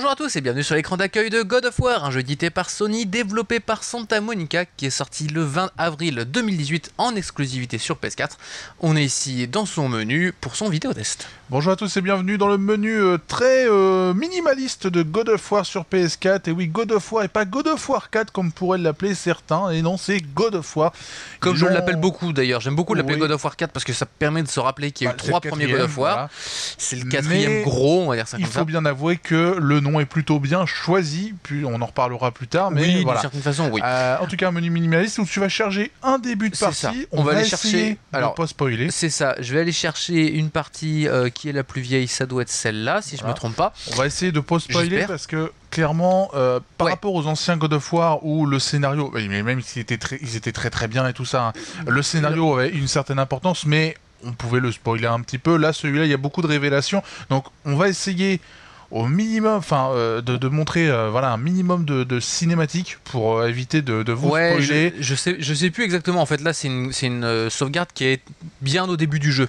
Bonjour à tous et bienvenue sur l'écran d'accueil de God of War, un jeu édité par Sony, développé par Santa Monica, qui est sorti le 20 avril 2018 en exclusivité sur PS4. On est ici dans son menu pour son vidéo test. Bonjour à tous et bienvenue dans le menu très minimaliste de God of War sur PS4. Et oui, God of War et pas God of War 4 comme pourraient l'appeler certains. Et non, c'est God of War. Comme je l'appelle beaucoup d'ailleurs, j'aime beaucoup l'appeler God of War 4 parce que ça permet de se rappeler qu'il y a eu 3 premiers God of War. Voilà. C'est le 4e gros, on va dire ça comme ça. Il faut bien avouer que le nom est plutôt bien choisi, puis on en reparlera plus tard. Mais oui, voilà. d'une certaine façon, oui. En tout cas, un menu minimaliste où tu vas charger un début de partie. Ça. On va aller chercher. Alors, pas spoiler. C'est ça. Je vais aller chercher une partie qui est la plus vieille. Ça doit être celle-là, si je me trompe pas. On va essayer de pas spoiler parce que clairement, par rapport aux anciens God of War où le scénario, mais même ils étaient très bien et tout ça, hein, le scénario avait une certaine importance, mais on pouvait le spoiler un petit peu. Là, celui-là, il y a beaucoup de révélations, donc on va essayer au minimum, de montrer un minimum de cinématiques pour éviter de vous spoiler. Je sais plus exactement. En fait, là, c'est une sauvegarde qui est bien au début du jeu.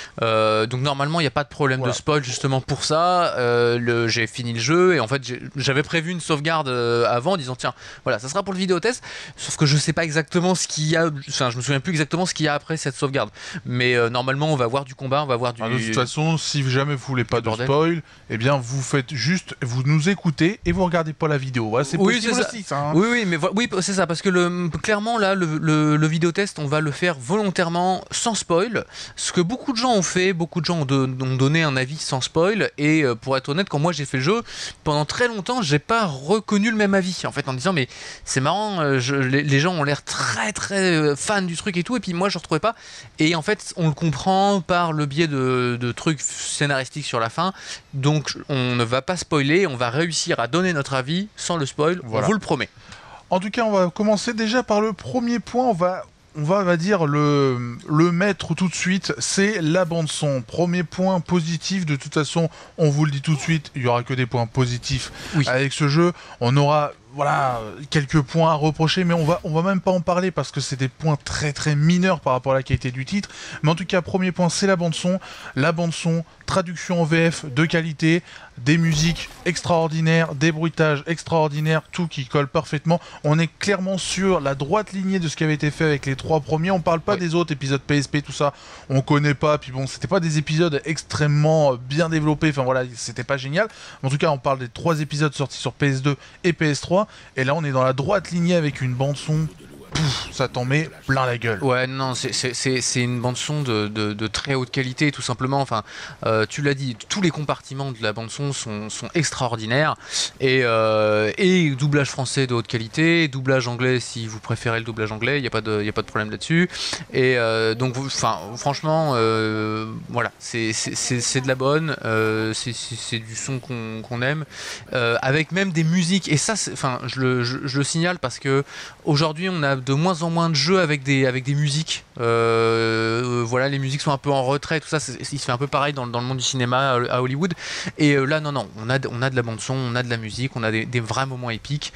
Donc normalement, il n'y a pas de problème de spoil justement pour ça. J'ai fini le jeu et en fait, j'avais prévu une sauvegarde avant, en disant tiens, voilà, ça sera pour le vidéo test. Sauf que je sais pas exactement ce qu'il y a. Enfin, je me souviens plus exactement ce qu'il y a après cette sauvegarde. Mais normalement, on va voir du combat, on va voir du. De toute façon, si jamais vous voulez pas de spoil, eh bien vous faites juste, vous nous écoutez et vous regardez pas la vidéo. Voilà, c'est possible aussi, ça. Hein. Oui, c'est ça, parce que clairement là, le vidéo test, on va le faire volontairement sans spoil. Ce que beaucoup de gens ont fait, beaucoup de gens ont donné un avis sans spoil. Et pour être honnête, quand moi j'ai fait le jeu, pendant très longtemps, j'ai pas reconnu le même avis. En fait, en disant mais c'est marrant, les gens ont l'air très très fans du truc et tout, et puis moi je retrouvais pas. Et en fait, on le comprend par le biais de trucs scénaristiques sur la fin. Donc on ne va pas spoiler, on va réussir à donner notre avis sans le spoil, on vous le promet. En tout cas, on va commencer déjà par le premier point, on va dire le mettre tout de suite, c'est la bande son. Premier point positif, de toute façon, on vous le dit tout de suite, il y aura que des points positifs avec ce jeu. On aura quelques points à reprocher, mais on va même pas en parler parce que c'est des points très très mineurs par rapport à la qualité du titre. Mais en tout cas, premier point, c'est la bande son. La bande son, traduction en VF de qualité, des musiques extraordinaires, des bruitages extraordinaires, tout qui colle parfaitement. On est clairement sur la droite lignée de ce qui avait été fait avec les 3 premiers. On parle pas des autres épisodes PSP, tout ça, on connaît pas. Puis bon, c'était pas des épisodes extrêmement bien développés. Enfin voilà, c'était pas génial. En tout cas, on parle des 3 épisodes sortis sur PS2 et PS3. Et là, on est dans la droite lignée avec une bande son. Pouf, ça t'en met plein la gueule. Ouais, non, c'est une bande son de très haute qualité, tout simplement. Enfin, tu l'as dit, tous les compartiments de la bande son sont extraordinaires. Et doublage français de haute qualité, doublage anglais si vous préférez le doublage anglais, il n'y a pas de problème là-dessus. Et donc, franchement, voilà, c'est de la bonne, c'est du son qu'on aime, avec même des musiques. Et ça, je le signale parce que aujourd'hui, on a de moins en moins de jeux avec des musiques. Voilà, les musiques sont un peu en retrait, tout ça. Il se fait un peu pareil dans le monde du cinéma à Hollywood. Et là, non, on a de la bande son, on a de la musique, on a des vrais moments épiques.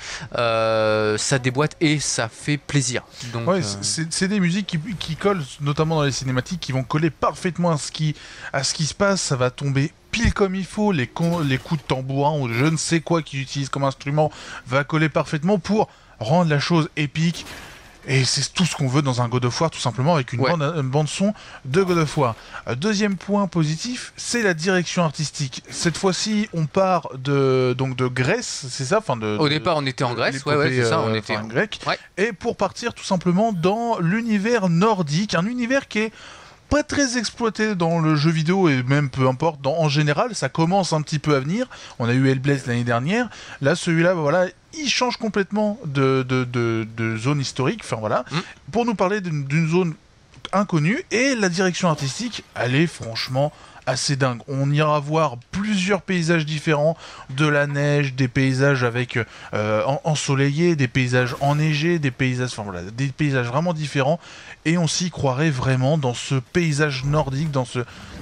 Ça déboîte et ça fait plaisir. Donc, c'est des musiques qui collent, notamment dans les cinématiques, qui vont coller parfaitement à ce qui se passe. Ça va tomber pile comme il faut, les coups de tambourin ou je ne sais quoi qu'ils utilisent comme instrument va coller parfaitement pour rendre la chose épique. Et c'est tout ce qu'on veut dans un God of War, tout simplement, avec une bande son de God of War. Deuxième point positif, c'est la direction artistique. Cette fois-ci, on part de Grèce, c'est ça, au départ, on était en Grèce, c'est ça, on était en grec. Et pour partir tout simplement dans l'univers nordique, un univers qui est pas très exploité dans le jeu vidéo et même peu importe, en général, ça commence un petit peu à venir. On a eu Hellblade l'année dernière. Là, celui-là, il change complètement de zone historique. Enfin voilà, pour nous parler d'une zone inconnue et la direction artistique, elle est franchement assez dingue. On ira voir plusieurs paysages différents, de la neige, des paysages avec ensoleillés, des paysages enneigés, des paysages vraiment différents. Et on s'y croirait vraiment dans ce paysage nordique, dans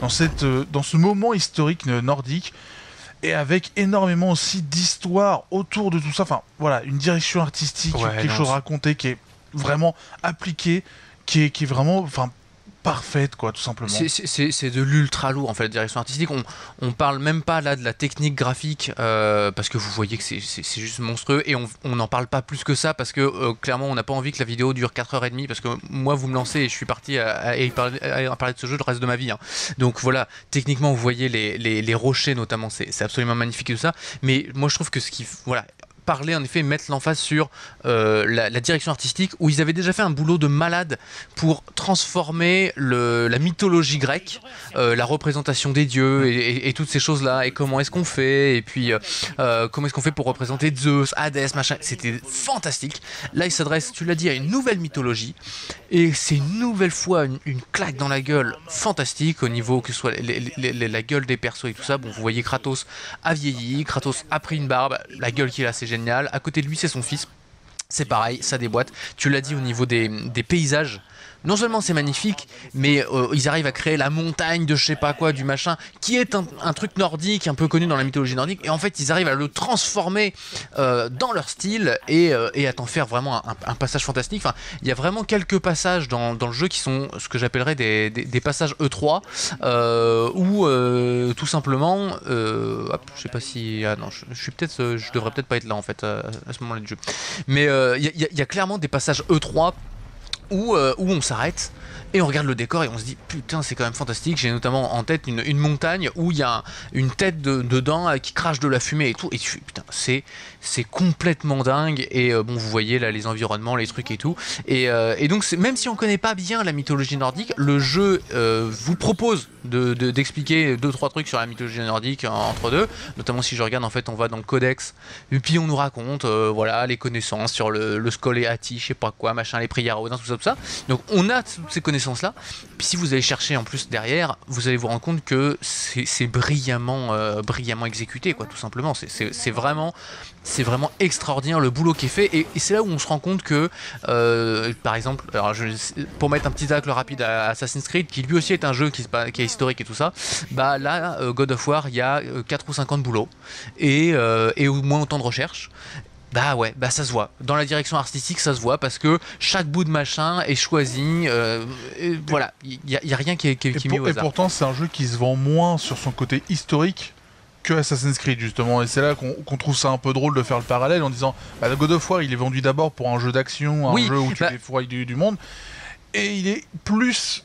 ce moment historique nordique. Et avec énormément aussi d'histoire autour de tout ça. Enfin, voilà, une direction artistique, quelque chose raconté qui est vraiment appliqué, qui est vraiment... parfaite, quoi, tout simplement. C'est de l'ultra lourd en fait, la direction artistique. On parle même pas là de la technique graphique parce que vous voyez que c'est juste monstrueux et on n'en parle pas plus que ça parce que clairement on n'a pas envie que la vidéo dure 4h30 parce que moi vous me lancez et je suis parti à parler de ce jeu le reste de ma vie. Hein. Donc voilà, techniquement vous voyez les rochers notamment, c'est absolument magnifique et tout ça. Mais moi je trouve que voilà, parler en effet, mettre l'emphase sur la direction artistique où ils avaient déjà fait un boulot de malade pour transformer la mythologie grecque, la représentation des dieux et toutes ces choses là et comment est-ce qu'on fait et puis comment est-ce qu'on fait pour représenter Zeus, Hadès, machin, c'était fantastique. Là ils s'adressent, tu l'as dit, à une nouvelle mythologie et c'est une nouvelle fois une claque dans la gueule fantastique au niveau que ce soit la gueule des persos et tout ça. Bon, vous voyez Kratos a vieilli, Kratos a pris une barbe, la gueule qu'il a c'est génial. À côté de lui, c'est son fils. C'est pareil, ça déboîte. Tu l'as dit au niveau des paysages. Non seulement c'est magnifique, mais ils arrivent à créer la montagne de je sais pas quoi, du machin, qui est un truc nordique, un peu connu dans la mythologie nordique, et en fait ils arrivent à le transformer dans leur style et à t'en faire vraiment un passage fantastique. Enfin, il y a vraiment quelques passages dans le jeu qui sont ce que j'appellerais des passages E3, où tout simplement, hop, je sais pas si... Ah non, je devrais peut-être pas être là en fait à ce moment-là du jeu. Mais il y a clairement des passages E3 où on s'arrête et on regarde le décor et on se dit putain c'est quand même fantastique. J'ai notamment en tête une montagne où il y a une tête dedans qui crache de la fumée et tout et tu fais putain c'est complètement dingue et bon vous voyez là les environnements, les trucs et tout et donc même si on connaît pas bien la mythologie nordique, le jeu vous propose d'expliquer 2-3 trucs sur la mythologie nordique entre deux, notamment si je regarde en fait on va dans le codex et puis on nous raconte voilà les connaissances sur le Scoléati, je sais pas quoi machin, les prières à Odin, tout ça. Donc on a toutes ces connaissances là. Puis si vous allez chercher en plus derrière, vous allez vous rendre compte que c'est brillamment exécuté quoi, tout simplement. C'est vraiment extraordinaire le boulot qui est fait et c'est là où on se rend compte que par exemple, alors pour mettre un petit tacle rapide à Assassin's Creed qui lui aussi est un jeu qui est historique et tout ça, bah là God of War il y a 4 ou 5 ans de boulot et au moins autant de recherche. Bah ouais, bah ça se voit. Dans la direction artistique, ça se voit parce que chaque bout de machin est choisi. Voilà, il y a rien qui est mis au hasard. Et pourtant, c'est un jeu qui se vend moins sur son côté historique que Assassin's Creed justement. Et c'est là qu'on trouve ça un peu drôle de faire le parallèle en disant bah, God of War, il est vendu d'abord pour un jeu d'action, un jeu où tu défourailles du monde. Et il est plus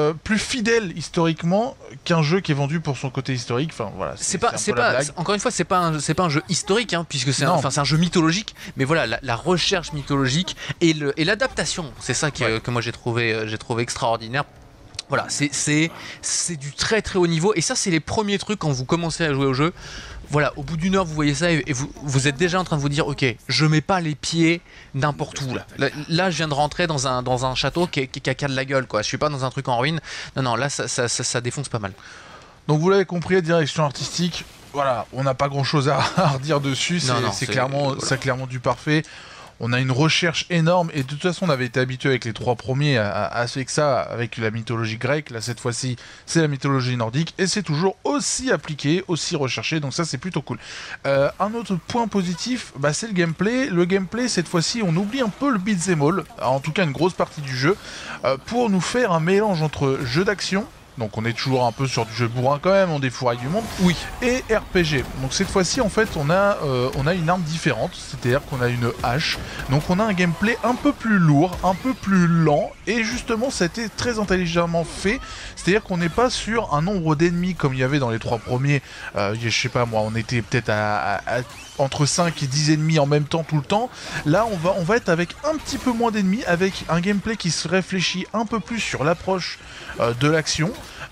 fidèle historiquement qu'un jeu qui est vendu pour son côté historique. Enfin voilà. Encore une fois, c'est pas un jeu historique, hein, puisque c'est un jeu mythologique. Mais voilà, la recherche mythologique et l'adaptation, c'est ça que moi j'ai trouvé extraordinaire. Voilà, c'est du très très haut niveau. Et ça, c'est les premiers trucs quand vous commencez à jouer au jeu. Voilà, au bout d'une heure, vous voyez ça et vous êtes déjà en train de vous dire ok, je mets pas les pieds n'importe où là, je viens de rentrer dans un château qui a de la gueule quoi. Je suis pas dans un truc en ruine. Non, là ça défonce pas mal. Donc vous l'avez compris, la direction artistique, voilà, on n'a pas grand chose à redire dessus. C'est clairement du parfait. On a une recherche énorme et de toute façon on avait été habitué avec les 3 premiers à faire que ça avec la mythologie grecque. Là cette fois-ci c'est la mythologie nordique et c'est toujours aussi appliqué, aussi recherché, donc ça c'est plutôt cool. Un autre point positif, bah, c'est le gameplay. Le gameplay cette fois-ci on oublie un peu le beat'em all, en tout cas une grosse partie du jeu, pour nous faire un mélange entre jeu d'action. Donc on est toujours un peu sur du jeu bourrin quand même, on défouraille du monde. Oui. Et RPG. Donc cette fois-ci en fait on a une arme différente, c'est-à-dire qu'on a une hache. Donc on a un gameplay un peu plus lourd, un peu plus lent. Et justement ça a été très intelligemment fait. C'est-à-dire qu'on n'est pas sur un nombre d'ennemis comme il y avait dans les 3 premiers. Je sais pas moi, on était peut-être à entre 5 et 10 ennemis en même temps tout le temps. Là on va être avec un petit peu moins d'ennemis, avec un gameplay qui se réfléchit un peu plus sur l'approche de l'action,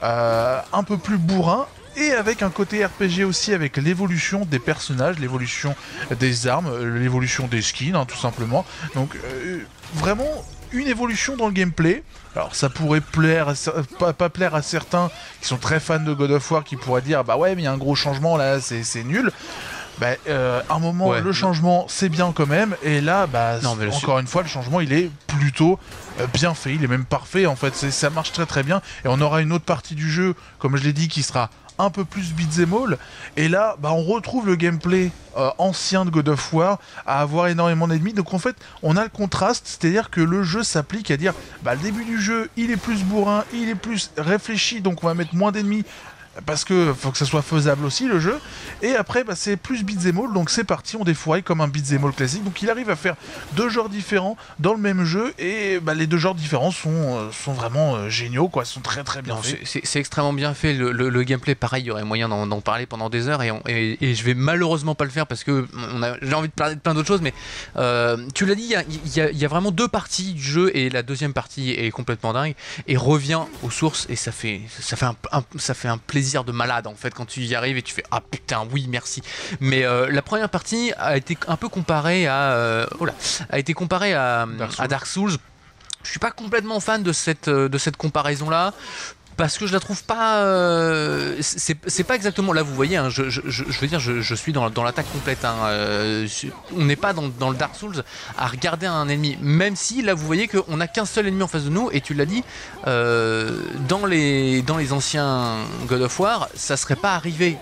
un peu plus bourrin, et avec un côté RPG aussi, avec l'évolution des personnages, l'évolution des armes, l'évolution des skins, hein, tout simplement. Donc vraiment une évolution dans le gameplay. Alors ça pourrait plaire, pas plaire à certains qui sont très fans de God of War, qui pourraient dire bah ouais mais il y a un gros changement là, c'est nul. un moment le changement c'est bien quand même, et là encore une fois le changement il est plutôt bien fait, il est même parfait en fait, ça marche très très bien, et on aura une autre partie du jeu comme je l'ai dit qui sera un peu plus beat'em all, et là on retrouve le gameplay ancien de God of War, à avoir énormément d'ennemis, donc en fait on a le contraste, c'est-à-dire que le jeu s'applique à dire le début du jeu il est plus bourrin, il est plus réfléchi, donc on va mettre moins d'ennemis parce que faut que ça soit faisable aussi le jeu, et après c'est plus beat'em all, donc c'est parti, on défouraille comme un beat'em all classique, donc il arrive à faire deux genres différents dans le même jeu, et les deux genres différents sont vraiment géniaux quoi, sont très très bien faits. C'est extrêmement bien fait, le gameplay pareil, il y aurait moyen d'en parler pendant des heures, et je vais malheureusement pas le faire parce que j'ai envie de parler de plein d'autres choses, mais tu l'as dit, il y a vraiment deux parties du jeu, et la deuxième partie est complètement dingue et revient aux sources, et ça fait un plaisir de malade en fait quand tu y arrives et tu fais ah putain oui merci. Mais la première partie a été un peu comparée à Dark Souls. Je suis pas complètement fan de cette comparaison là, parce que je la trouve pas c'est pas exactement, là vous voyez hein, je veux dire je suis dans l'attaque complète hein, on n'est pas dans le Dark Souls à regarder un ennemi, même si là vous voyez qu'on n'a qu'un seul ennemi en face de nous, et tu l'as dit dans les anciens God of War ça serait pas arrivé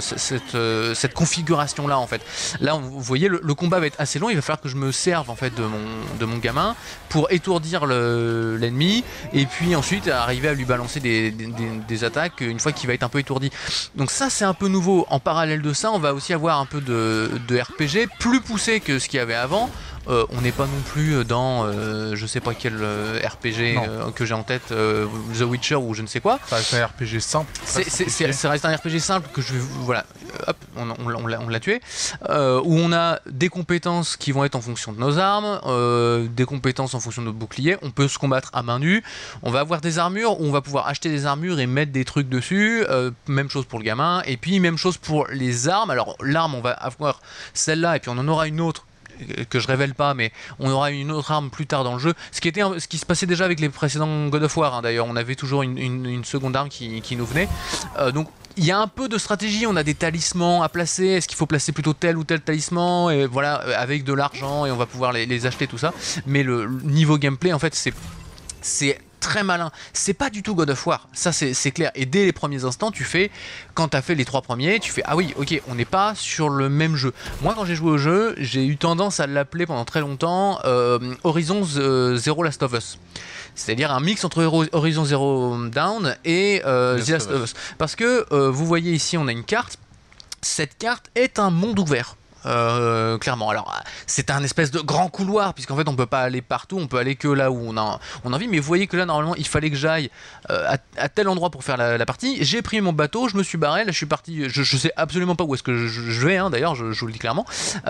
cette configuration là en fait. Là vous voyez le combat va être assez long, il va falloir que je me serve en fait de mon gamin pour étourdir l'ennemi, et puis ensuite arriver à lui balancer des attaques une fois qu'il va être un peu étourdi. Donc ça c'est un peu nouveau. En parallèle de ça on va aussi avoir un peu de RPG plus poussé que ce qu'il y avait avant. On n'est pas non plus dans je sais pas quel RPG que j'ai en tête, The Witcher ou je ne sais quoi. C'est un RPG simple. Ça reste un RPG simple que je vais hop, on l'a tué, où on a des compétences qui vont être en fonction de nos armes, des compétences en fonction de notre bouclier. On peut se combattre à main nue. On va avoir des armures où on va pouvoir acheter des armures et mettre des trucs dessus. Même chose pour le gamin, et puis même chose pour les armes. Alors l'arme on va avoir celle-là, et puis on en aura une autre que je révèle pas, mais on aura une autre arme plus tard dans le jeu, ce qui se passait déjà avec les précédents God of War hein. D'ailleurs on avait toujours une seconde arme qui nous venait, donc il y a un peu de stratégie, on a des talismans à placer, est-ce qu'il faut placer plutôt tel ou tel talisman, et voilà, avec de l'argent, et on va pouvoir les acheter, tout ça, mais le niveau gameplay en fait c'est très malin, c'est pas du tout God of War, ça c'est clair, et dès les premiers instants quand t'as fait les 3 premiers, tu fais ah oui ok, on n'est pas sur le même jeu. Moi quand j'ai joué au jeu, j'ai eu tendance à l'appeler pendant très longtemps Horizon Zero Last of Us, c'est-à-dire un mix entre Horizon Zero Dawn et The Last of Us, parce que vous voyez ici on a une carte, cette carte est un monde ouvert. Clairement, alors c'est un espèce de grand couloir, puisqu'en fait on peut pas aller partout, on peut aller que là où on a envie, mais vous voyez que là normalement il fallait que j'aille à tel endroit pour faire la partie. J'ai pris mon bateau, je me suis barré, là je suis parti, je sais absolument pas où est-ce que je vais hein, d'ailleurs je vous le dis clairement.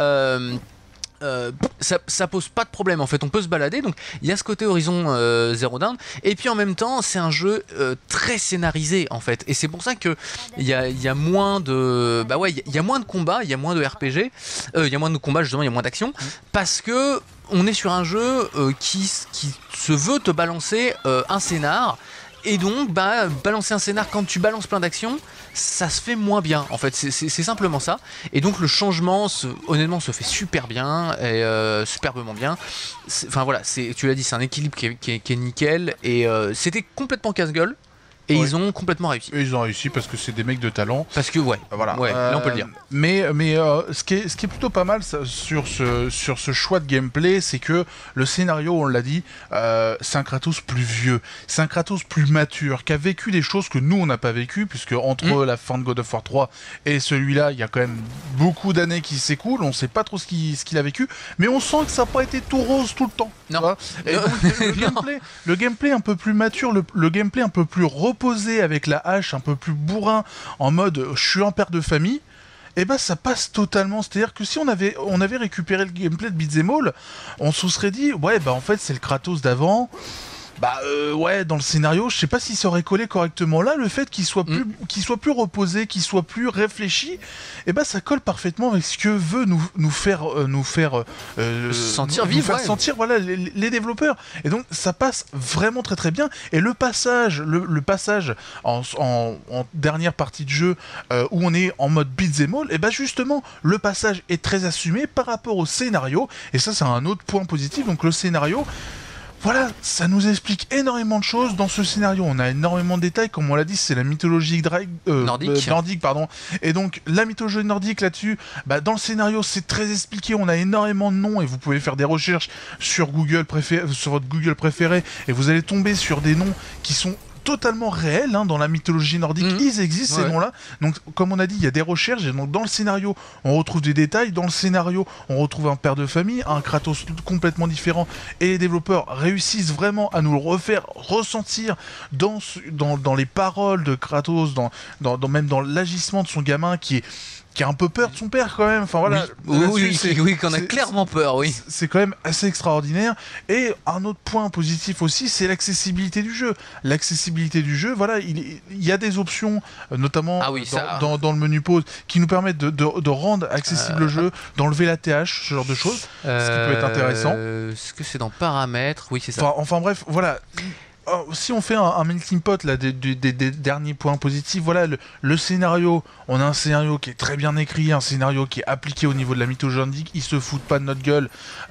Ça pose pas de problème en fait, on peut se balader, donc il y a ce côté Horizon Zero Dawn, et puis en même temps c'est un jeu très scénarisé en fait, et c'est pour ça que il y a moins de il y a moins de combats, il y a moins de RPG, il y a moins de combats justement, il y a moins d'action, parce que on est sur un jeu qui se veut te balancer un scénar. Et donc, balancer un scénar quand tu balances plein d'actions, ça se fait moins bien. En fait, c'est simplement ça. Et donc, le changement, honnêtement, se fait super bien, et superbement bien. Enfin voilà, tu l'as dit, c'est un équilibre qui est nickel. Et c'était complètement casse-gueule. Et ils ont complètement réussi. Et ils ont réussi parce que c'est des mecs de talent. Parce que voilà, là on peut le dire. Mais ce qui est plutôt pas mal sur ce choix de gameplay, c'est que le scénario, on l'a dit, c'est un Kratos plus vieux, c'est un Kratos plus mature, qui a vécu des choses que nous on n'a pas vécues, puisque entre la fin de God of War 3 et celui-là, il y a quand même beaucoup d'années qui s'écoulent, on sait pas trop ce qu'il a vécu, mais on sent que ça n'a pas été tout rose tout le temps. Non. Et donc, le gameplay un peu plus mature, le gameplay un peu plus reposé avec la hache, un peu plus bourrin, en mode je suis un père de famille, et ça passe totalement. C'est-à-dire que si on avait récupéré le gameplay de Beat'em All, on se serait dit en fait c'est le Kratos d'avant. Ouais, dans le scénario, je sais pas si ça aurait collé correctement là, le fait qu'il soit plus reposé, qu'il soit plus réfléchi, et ça colle parfaitement avec ce que veut nous faire sentir nous vivre, faire sentir voilà les développeurs. Et donc ça passe vraiment très très bien. Et le passage en dernière partie de jeu où on est en mode beat'em all, et justement le passage est très assumé par rapport au scénario. Et ça c'est un autre point positif. Donc le scénario, voilà, ça nous explique énormément de choses dans ce scénario. On a énormément de détails, comme on l'a dit, c'est la mythologie nordique, pardon. Et donc la mythologie nordique là-dessus, dans le scénario, c'est très expliqué. On a énormément de noms et vous pouvez faire des recherches sur sur votre Google préféré, et vous allez tomber sur des noms qui sont totalement réels dans la mythologie nordique. Ils existent ces noms-là. Donc comme on a dit, il y a des recherches, et donc dans le scénario on retrouve des détails, dans le scénario on retrouve un père de famille, un Kratos complètement différent, et les développeurs réussissent vraiment à nous le refaire ressentir dans les paroles de Kratos, même dans l'agissement de son gamin qui a un peu peur de son père quand même. Enfin voilà. Oui, qu'on a clairement peur, oui. C'est quand même assez extraordinaire. Et un autre point positif aussi, c'est l'accessibilité du jeu. L'accessibilité du jeu, voilà, il y a des options, notamment dans le menu pause, qui nous permettent de rendre accessible le jeu, d'enlever la TH, ce genre de choses, ce qui peut être intéressant. Est-ce que c'est dans paramètres? Oui, c'est ça. Enfin bref, voilà. Si on fait un melting pot là, des derniers points positifs, voilà, le scénario, on a un scénario qui est très bien écrit, un scénario qui est appliqué au niveau de la mythologie nordique, ils se foutent pas de notre gueule.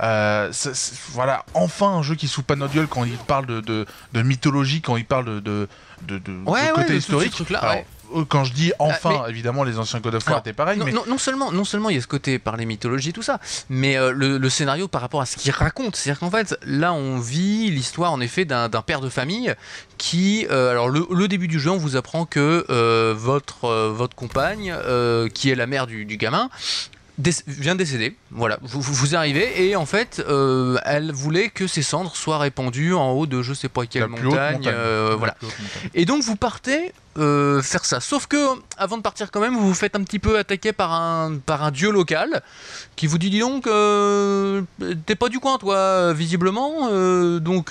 Voilà, enfin un jeu qui se fout pas de notre gueule quand il parle de mythologie, quand il parle de côté historique. Quand je dis enfin, évidemment, les anciens God of War étaient pareils. Non seulement il y a ce côté par les mythologies, tout ça, mais le scénario par rapport à ce qu'il raconte. C'est-à-dire qu'en fait, là, on vit l'histoire, en effet, d'un père de famille qui... alors, le début du jeu, on vous apprend que votre compagne, qui est la mère du gamin, vient de décéder, voilà, vous arrivez, et en fait elle voulait que ses cendres soient répandues en haut de je sais pas quelle montagne. Voilà. Et donc vous partez faire ça, sauf que avant de partir quand même, vous vous faites un petit peu attaquer par un dieu local qui vous dit dis donc t'es pas du coin toi visiblement, donc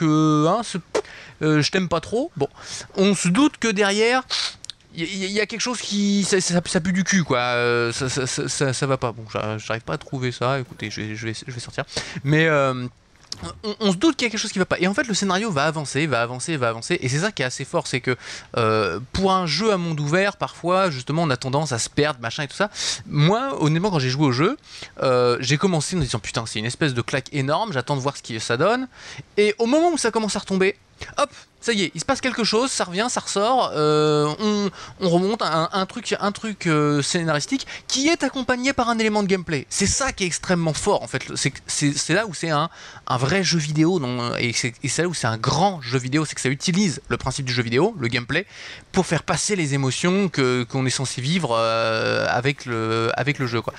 je t'aime pas trop. Bon, on se doute que derrière il y a quelque chose qui... Ça pue du cul, quoi. Ça va pas. Bon, j'arrive pas à trouver ça. Écoutez, je vais sortir. Mais on se doute qu'il y a quelque chose qui va pas. Et en fait, le scénario va avancer. Et c'est ça qui est assez fort. C'est que pour un jeu à monde ouvert, parfois, justement, on a tendance à se perdre, machin et tout ça. Moi, honnêtement, quand j'ai joué au jeu, j'ai commencé en me disant putain, c'est une espèce de claque énorme. J'attends de voir ce que ça donne. Et au moment où ça commence à retomber, hop, ça y est, il se passe quelque chose, ça revient, ça ressort, on remonte à un truc scénaristique qui est accompagné par un élément de gameplay. C'est ça qui est extrêmement fort en fait. C'est là où c'est un vrai jeu vidéo, et c'est là où c'est un grand jeu vidéo, c'est que ça utilise le principe du jeu vidéo, le gameplay, pour faire passer les émotions qu'on est censé vivre avec le jeu, quoi.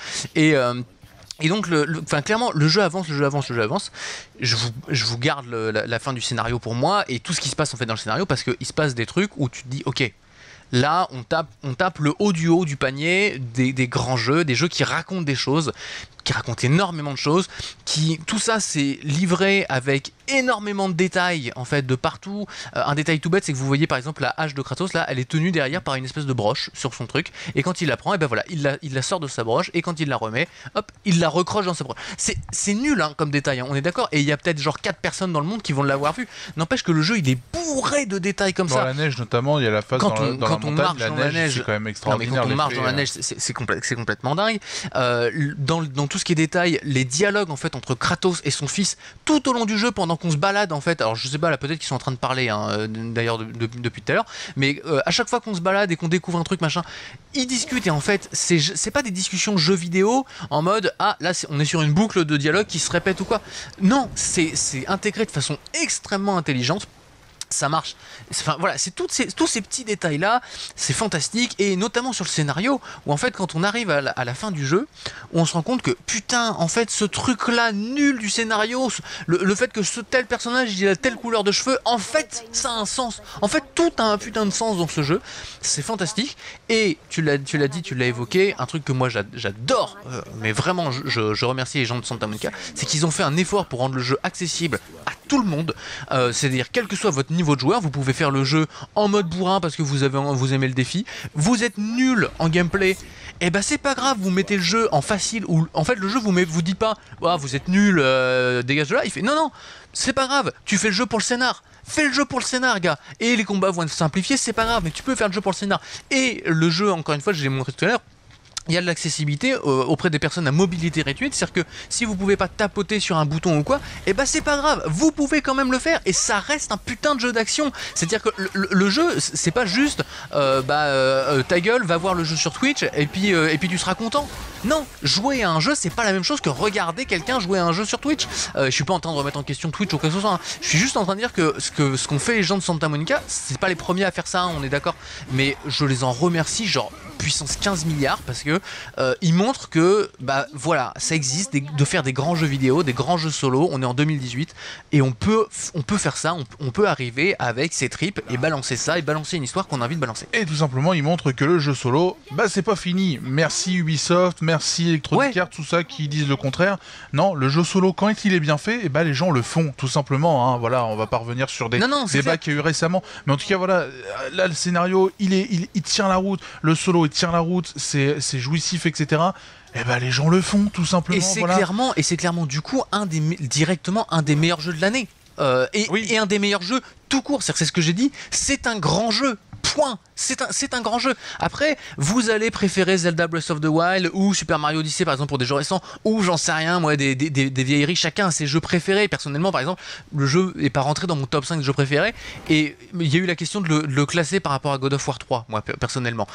Et donc, clairement, le jeu avance. Je vous garde la fin du scénario pour moi et tout ce qui se passe en fait dans le scénario, parce qu'il se passe des trucs où tu te dis, ok, là, on tape le haut du panier des grands jeux, des jeux qui racontent des choses, qui racontent énormément de choses, tout ça c'est livré avec énormément de détails en fait de partout. Un détail tout bête, c'est que vous voyez par exemple la hache de Kratos là, elle est tenue derrière par une espèce de broche sur son truc, et quand il la prend, et ben voilà, il la sort de sa broche, et quand il la remet, hop, il la recroche dans sa broche. C'est nul comme détail, on est d'accord, et il y a peut-être genre 4 personnes dans le monde qui vont l'avoir vu. N'empêche que le jeu il est bourré de détails comme ça. Dans la neige notamment, il y a la phase quand on marche dans la neige, c'est quand même extraordinaire. Quand on marche dans la neige, c'est complètement dingue. Dans tout ce qui est détails, les dialogues en fait entre Kratos et son fils tout au long du jeu pendant qu'on se balade en fait. Alors je sais pas, là peut-être qu'ils sont en train de parler d'ailleurs depuis tout à l'heure, mais à chaque fois qu'on se balade et qu'on découvre un truc machin, ils discutent, et en fait c'est pas des discussions jeux vidéo en mode là on est sur une boucle de dialogue qui se répète ou quoi. Non, c'est intégré de façon extrêmement intelligente. ça marche. Enfin voilà, c'est tous ces petits détails là, c'est fantastique, et notamment sur le scénario où en fait quand on arrive à la fin du jeu, on se rend compte que putain en fait ce truc là nul du scénario, le fait que ce tel personnage il a telle couleur de cheveux, en fait ça a un sens. En fait tout a un putain de sens dans ce jeu, c'est fantastique. Et tu l'as dit, tu l'as évoqué, un truc que moi j'adore, mais vraiment je remercie les gens de Santa Monica, c'est qu'ils ont fait un effort pour rendre le jeu accessible à tout le monde, c'est-à-dire quel que soit votre niveau de joueur, vous pouvez faire le jeu en mode bourrin parce que vous aimez le défi. Vous êtes nul en gameplay, et ben c'est pas grave, vous mettez le jeu en facile, ou en fait le jeu vous dit pas oh, vous êtes nul, dégage de là. Il fait non, c'est pas grave, tu fais le jeu pour le scénar. Fais le jeu pour le scénar, gars. Et les combats vont être simplifiés, c'est pas grave, mais tu peux faire le jeu pour le scénar. Et le jeu, encore une fois, je l'ai montré tout à l'heure, il y a de l'accessibilité auprès des personnes à mobilité réduite, c'est-à-dire que si vous pouvez pas tapoter sur un bouton ou quoi, et bah c'est pas grave, vous pouvez quand même le faire, et ça reste un putain de jeu d'action. C'est-à-dire que le jeu, c'est pas juste ta gueule, va voir le jeu sur Twitch et puis tu seras content. Non, jouer à un jeu, c'est pas la même chose que regarder quelqu'un jouer à un jeu sur Twitch. Je suis pas en train de remettre en question Twitch ou quoi que ce soit, hein. Je suis juste en train de dire que ce qu'ont fait les gens de Santa Monica, c'est pas les premiers à faire ça, hein, on est d'accord, mais je les en remercie, genre puissance 15 milliards, parce que ils montrent que bah voilà, ça existe de faire des grands jeux vidéo, des grands jeux solo. On est en 2018 et on peut faire ça, on peut arriver avec ses tripes et balancer ça, et balancer une histoire qu'on a envie de balancer. Et tout simplement ils montrent que le jeu solo, bah c'est pas fini. Merci Ubisoft, merci Electronic Arts, tout ça qui disent le contraire. Non, le jeu solo quand il est bien fait, et bah les gens le font tout simplement, hein. Voilà, on va pas revenir sur des débats qu'il y a eu récemment, mais en tout cas voilà, là le scénario il tient la route, le solo il tient la route, c'est jouissif, etc. Et ben les gens le font tout simplement. Et c'est clairement du coup directement un des meilleurs jeux de l'année. Et un des meilleurs jeux tout court. C'est ce que j'ai dit. C'est un grand jeu. Point. C'est un grand jeu. Après, vous allez préférer Zelda Breath of the Wild ou Super Mario Odyssey par exemple pour des jeux récents, ou j'en sais rien moi, des vieilleries. Chacun a ses jeux préférés. Personnellement par exemple, le jeu est pas rentré dans mon top 5 de jeux préférés, et il y a eu la question de le classer par rapport à God of War 3. Moi personnellement,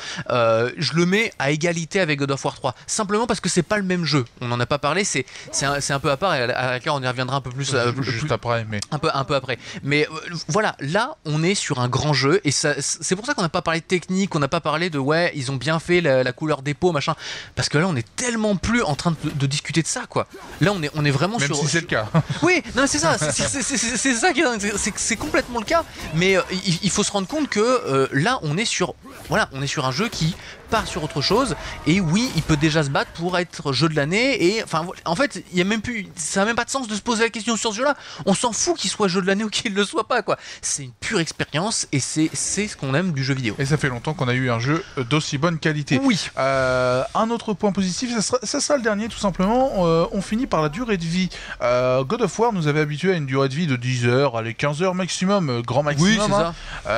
je le mets à égalité avec God of War 3, simplement parce que c'est pas le même jeu. On n'en a pas parlé, c'est un peu à part, et à laquelle on y reviendra un peu plus juste après, mais un peu après. Mais voilà, là on est sur un grand jeu, et c'est pour ça qu'on n'a pas parlé de technique, on n'a pas parlé de ouais ils ont bien fait la couleur des peaux machin, parce que là on est tellement plus en train de discuter de ça quoi. Là on est vraiment même sur, si c'est le cas. Oui, non c'est ça, c'est ça qui est dingue, c'est complètement le cas, mais il faut se rendre compte que là on est sur un jeu qui part sur autre chose, et oui il peut déjà se battre pour être jeu de l'année, et enfin en fait il y a même plus, ça a même pas de sens de se poser la question sur ce jeu là, on s'en fout qu'il soit jeu de l'année ou qu'il le soit pas quoi. C'est une pure expérience, et c'est ce qu'on aime du jeu vidéo, et ça fait longtemps qu'on a eu un jeu d'aussi bonne qualité. Oui. Un autre point positif, ça sera le dernier tout simplement, on finit par la durée de vie. God of War nous avait habitué à une durée de vie de 10 heures, allez 15 heures maximum, grand maximum. Oui, c'est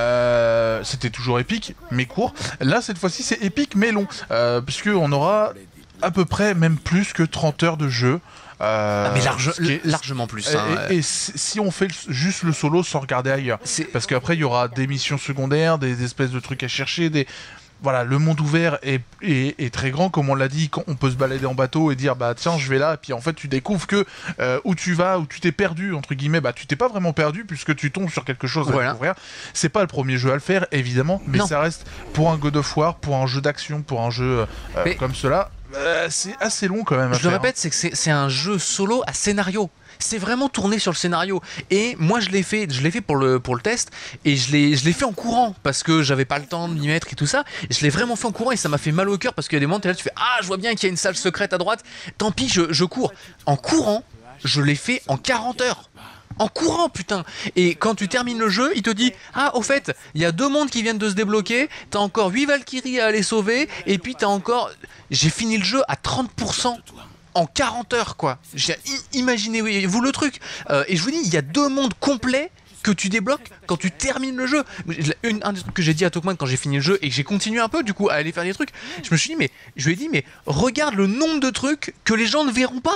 ça. C'était toujours épique mais court. Là cette fois-ci c'est épique mais long, puisqu'on aura à peu près même plus que 30 heures de jeu. Mais largement plus. Et si on fait juste le solo sans regarder ailleurs, parce qu'après il y aura des missions secondaires, des espèces de trucs à chercher, voilà, le monde ouvert est très grand, comme on l'a dit. On peut se balader en bateau et dire bah tiens je vais là, et puis en fait tu découvres que où tu vas, où tu t'es perdu entre guillemets, bah tu t'es pas vraiment perdu puisque tu tombes sur quelque chose à découvrir. C'est pas le premier jeu à le faire évidemment, mais ça reste pour un God of War, pour un jeu d'action, pour un jeu comme cela, c'est assez long quand même. Je le répète, c'est que c'est un jeu solo à scénario. C'est vraiment tourné sur le scénario, et moi je l'ai fait pour le test, et je l'ai fait en courant parce que j'avais pas le temps de m'y mettre et tout ça. Je l'ai vraiment fait en courant, et ça m'a fait mal au cœur parce qu'il y a des moments où tu fais ah je vois bien qu'il y a une salle secrète à droite, tant pis je cours. En courant, je l'ai fait en 40 heures. En courant putain. Et quand tu termines le jeu, il te dit ah au fait il y a 2 mondes qui viennent de se débloquer, t'as encore 8 Valkyries à aller sauver, et puis t'as encore, j'ai fini le jeu à 30% en 40 heures quoi. Imaginez-vous le truc, et je vous dis il y a 2 mondes complets que tu débloques quand tu termines le jeu. Un des trucs que j'ai dit à Tokman quand j'ai fini le jeu, et que j'ai continué un peu du coup à aller faire des trucs, je me suis dit je lui ai dit mais regarde le nombre de trucs que les gens ne verront pas,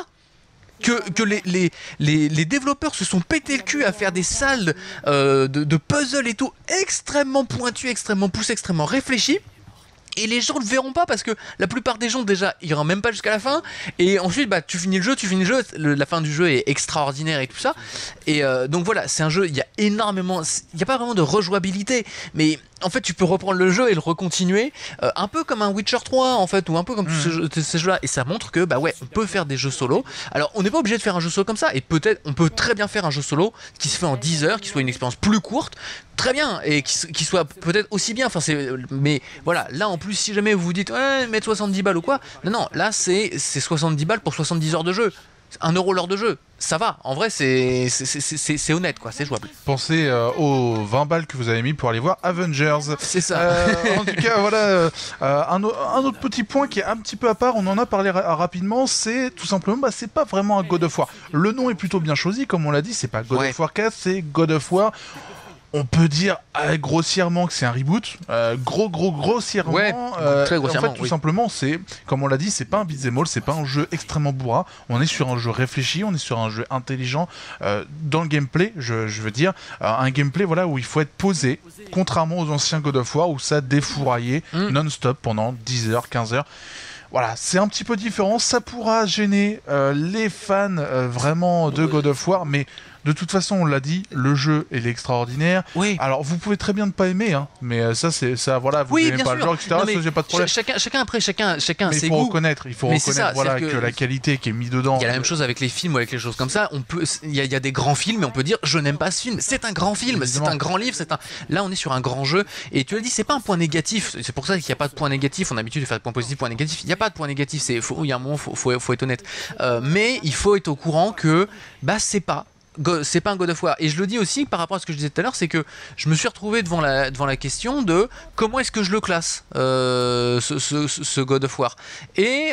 que les développeurs se sont pété le cul à faire des salles de puzzle et tout extrêmement pointues, extrêmement poussées, extrêmement réfléchies. Et les gens le verront pas parce que la plupart des gens déjà iront même pas jusqu'à la fin. Et ensuite tu finis le jeu, la fin du jeu est extraordinaire et tout ça. Et donc voilà, c'est un jeu, il y a énormément, il y a pas vraiment de rejouabilité, mais en fait tu peux reprendre le jeu et le recontinuer, un peu comme un Witcher 3 en fait, ou un peu comme ces jeux là. Et ça montre que bah ouais, on peut faire des jeux solo. Alors on n'est pas obligé de faire un jeu solo comme ça, et peut-être on peut très bien faire un jeu solo qui se fait en 10 heures, qui soit une expérience plus courte, très bien, et qui soit peut-être aussi bien. Enfin, mais voilà, là en plus, si jamais vous vous dites ouais, mettre 70 balles ou quoi, non, là c'est 70 balles pour 70 heures de jeu. 1 € l'heure de jeu, ça va. En vrai, c'est honnête, quoi, c'est jouable. Pensez aux 20 balles que vous avez mis pour aller voir Avengers. C'est ça. En tout cas, voilà, un autre petit point qui est un petit peu à part, on en a parlé rapidement, c'est tout simplement, bah, c'est pas vraiment un God of War. Le nom est plutôt bien choisi, comme on l'a dit, c'est pas God of War 4, c'est God of War. On peut dire grossièrement que c'est un reboot, grossièrement. Ouais, très grossièrement. En fait, tout simplement, c'est, comme on l'a dit, c'est pas un beat'em all, c'est pas un jeu extrêmement bourrin. On est sur un jeu réfléchi, on est sur un jeu intelligent dans le gameplay. Je veux dire, un gameplay voilà où il faut être posé, contrairement aux anciens God of War où ça défouraillait non-stop pendant 10 heures, 15 heures. Voilà, c'est un petit peu différent. Ça pourra gêner les fans vraiment de God of War, mais de toute façon, on l'a dit, le jeu est extraordinaire. Oui. Alors, vous pouvez très bien ne pas aimer, hein, mais ça, c'est ça, voilà, vous n'aimez pas le genre, etc. Ça, j'ai pas de problème. Chacun Mais ses il faut goûts. reconnaître, voilà, que la qualité qui est mise dedans. Il y a la même chose avec les films ou avec les choses comme ça. Il y a des grands films, et on peut dire je n'aime pas ce film. C'est un grand film, c'est un grand livre, Là, on est sur un grand jeu. Et tu l'as dit, c'est pas un point négatif. C'est pour ça qu'il n'y a pas de point négatif. On a l'habitude de faire de point positif, point négatif. Il n'y a pas de point négatif. Il y a un moment, faut être honnête. Mais il faut être au courant que bah c'est pas un God of War. Et je le dis aussi par rapport à ce que je disais tout à l'heure, c'est que je me suis retrouvé devant la question de comment est-ce que je le classe, ce God of War. Et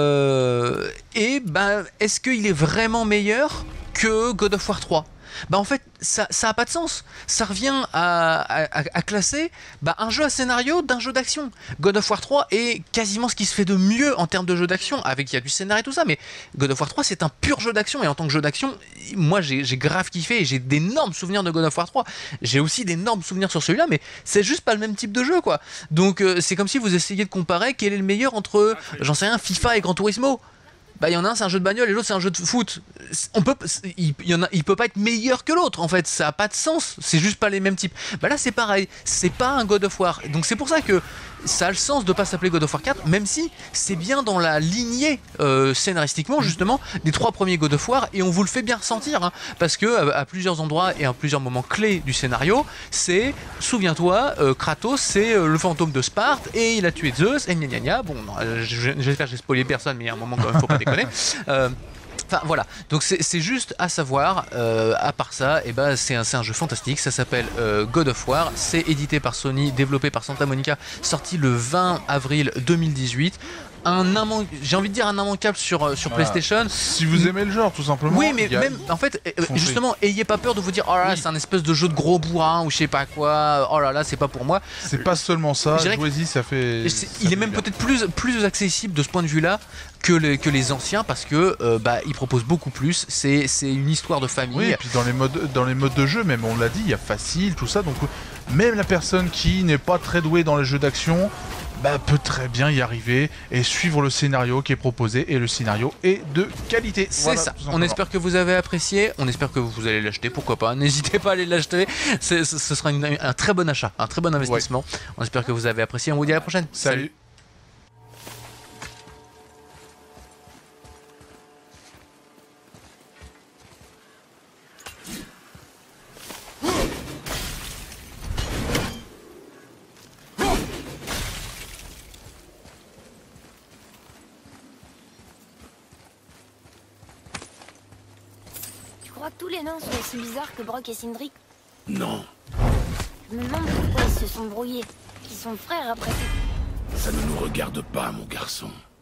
ben, est-ce qu'il est vraiment meilleur que God of War 3 ? Bah en fait ça a pas de sens. Ça revient à classer un jeu à scénario d'un jeu d'action. God of War 3 est quasiment ce qui se fait de mieux en termes de jeu d'action, avec il y a du scénario et tout ça, mais God of War 3 c'est un pur jeu d'action, et en tant que jeu d'action, moi j'ai grave kiffé et j'ai d'énormes souvenirs de God of War 3. J'ai aussi d'énormes souvenirs sur celui-là, mais c'est juste pas le même type de jeu, quoi. Donc c'est comme si vous essayiez de comparer quel est le meilleur entre, j'en sais rien, FIFA et Gran Turismo. Bah il y en a un c'est un jeu de bagnole et l'autre c'est un jeu de foot. Il peut pas être meilleur que l'autre en fait, ça a pas de sens, c'est juste pas les mêmes types. Bah là c'est pareil, c'est pas un God of War. Donc c'est pour ça que ça a le sens de pas s'appeler God of War 4, même si c'est bien dans la lignée scénaristiquement justement des 3 premiers God of War, et on vous le fait bien ressentir, hein, parce que à plusieurs endroits et à plusieurs moments clés du scénario, c'est, souviens-toi, Kratos c'est le fantôme de Sparte et il a tué Zeus et gna gna gna. Bon, j'espère que j'ai spoilé personne, mais il y a un moment quand même, faut pas déconner. Enfin voilà, donc c'est juste à savoir, à part ça, c'est un jeu fantastique, ça s'appelle God of War, c'est édité par Sony, développé par Santa Monica, sorti le 20 avril 2018. J'ai envie de dire un immanquable sur PlayStation. Si vous aimez le genre, tout simplement. Oui, mais même, en fait, justement, ayez pas peur de vous dire oh là là, c'est un espèce de jeu de gros bourrin ou je sais pas quoi, oh là là, c'est pas pour moi. C'est pas seulement ça, jouez-y, ça fait. Il est même peut-être plus accessible de ce point de vue-là que les anciens, parce que il propose beaucoup plus. C'est une histoire de famille. Oui, et puis dans les modes de jeu, même on l'a dit, il y a facile, tout ça. Donc même la personne qui n'est pas très douée dans les jeux d'action peut très bien y arriver et suivre le scénario qui est proposé, et le scénario est de qualité. C'est voilà, ça. On espère que vous avez apprécié, on espère que vous allez l'acheter, pourquoi pas. N'hésitez pas à aller l'acheter, ce sera un très bon achat, un très bon investissement. Ouais. On espère que vous avez apprécié, on vous dit à la prochaine. Salut. Tu crois que tous les nains sont aussi bizarres que Brock et Sindri? Non. Je me demande pourquoi ils se sont brouillés. Ils sont frères après tout. Ça ne nous regarde pas, mon garçon.